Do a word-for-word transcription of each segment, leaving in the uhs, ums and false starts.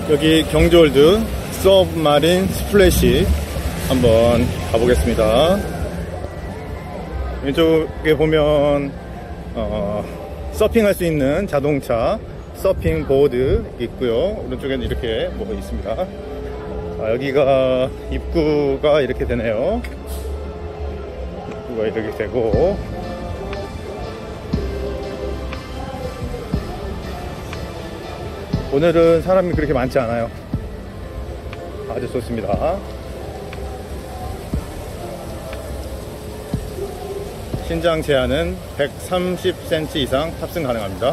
여기 경주월드 서브마린 스플래시 한번 가보겠습니다. 왼쪽에 보면 어, 서핑할 수 있는 자동차 서핑 보드 있고요. 오른쪽에는 이렇게 뭐가 있습니다. 아, 여기가 입구가 이렇게 되네요. 입구가 이렇게 되고, 오늘은 사람이 그렇게 많지 않아요. 아주 좋습니다. 신장 제한은 백삼십 센티미터 이상 탑승 가능합니다.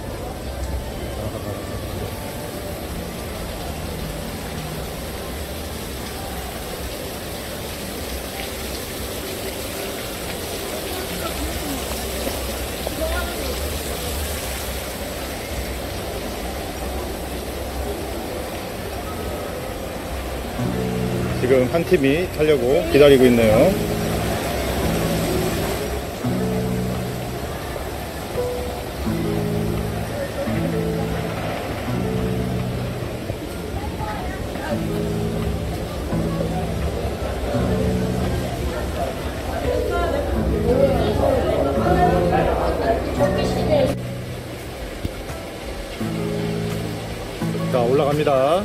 지금 한 팀이 타려고 기다리고 있네요. 자, 올라갑니다.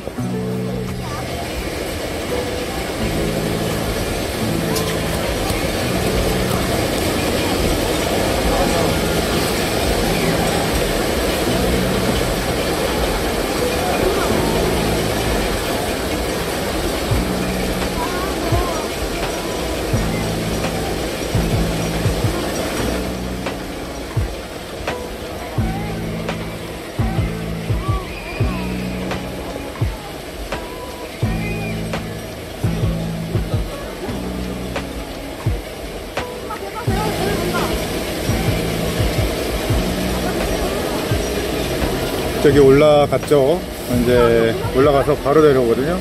저기 올라갔죠. 이제 올라가서 바로 내려오거든요.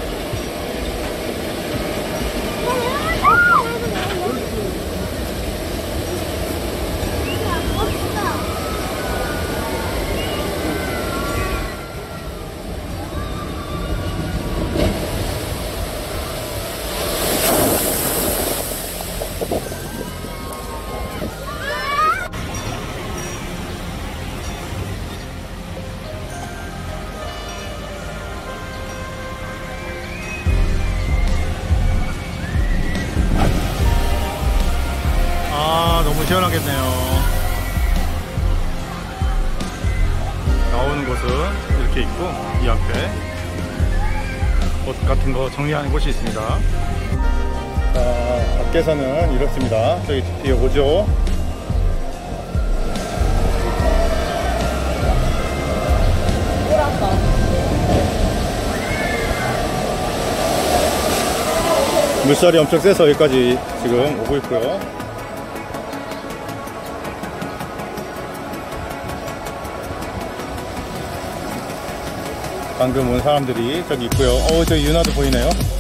너무 시원하겠네요. 나오는 곳은 이렇게 있고, 이 앞에 옷 같은 거 정리하는 곳이 있습니다. 자, 밖에서는 이렇습니다. 저기 뒤에 오죠. 물살이 엄청 세서 여기까지 지금 오고 있고요. 방금 온 사람들이 저기 있고요. 어, 저기 윤하도 보이네요.